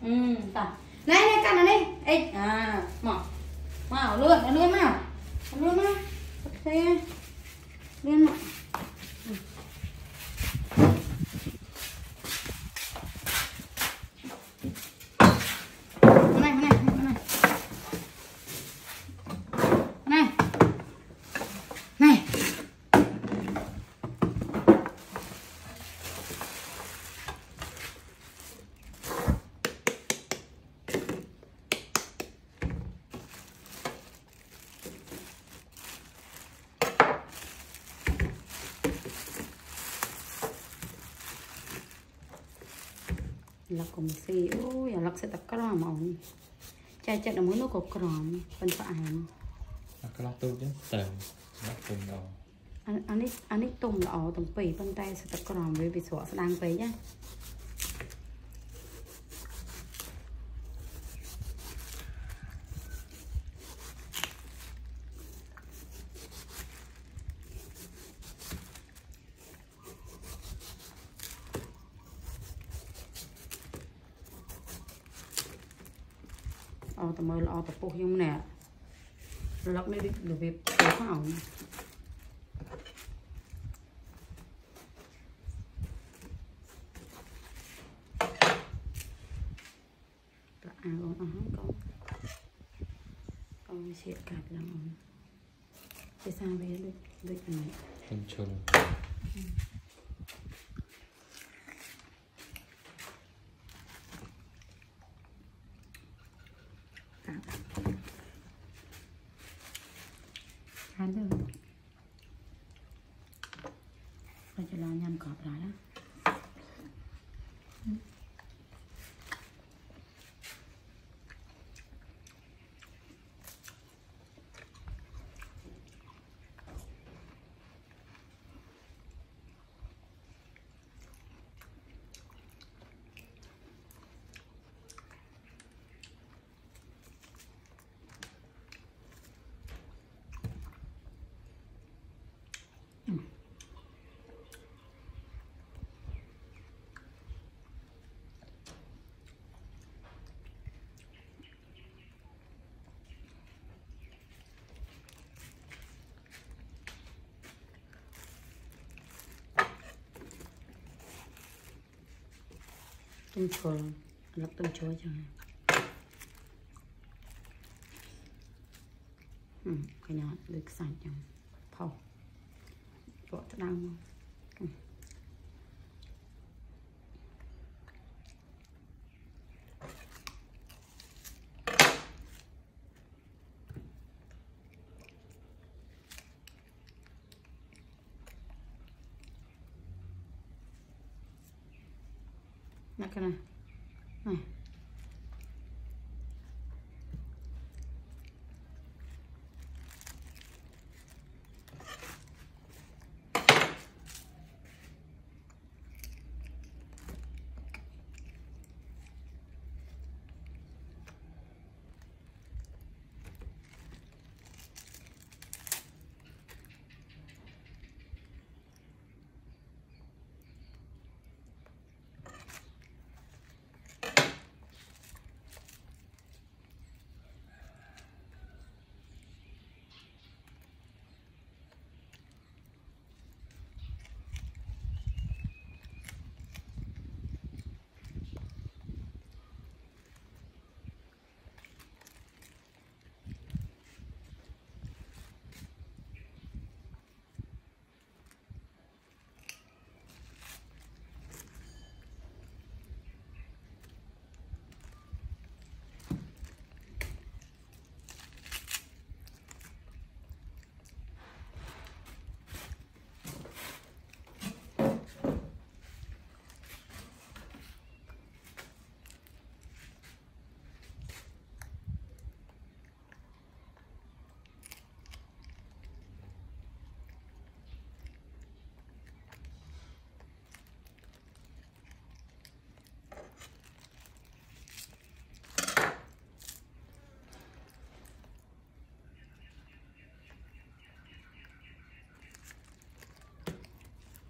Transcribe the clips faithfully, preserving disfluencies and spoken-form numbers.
ừ này này cắt này đi ê à mỏ mỏ lươn lươn nào lươn nào ok lươn nào lắc cùng xì ôi lắc sẽ tập cái làm ổn chai chai là muốn nó cột còm bên phải cái lắc tôi chứ tèm lắc cùng đầu anh anh ấy anh ấy tung là ở tầng pì bên tay sẽ tập còm với bị sọ sẽ đang về nhá ờ tầm mơ lo tập buộc như nè lọc đi được việc của ổng à con con con con sẽ cạp làm ổng cái sao về được được này tinh chun ăn được rồi cho lo nhằm cọp lại đó tôm chua lọc tôm chua cho ừ, cái nhỏ được sạch cho thầu vỏ thật đang ừ. Nè cái này này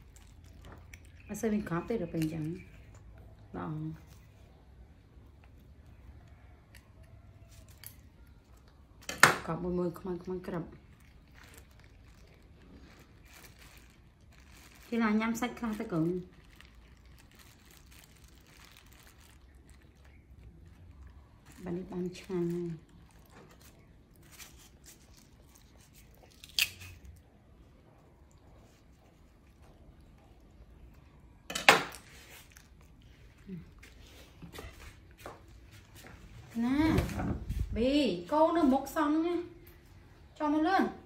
Masa mình cóp tới được bình chẳng đó cọp mùi mùi không ăn không ăn cái đậm khi là nhắm sách ra tới cứng bạn đi bán chanh nè bì cô nó múc xong nha cho nó lên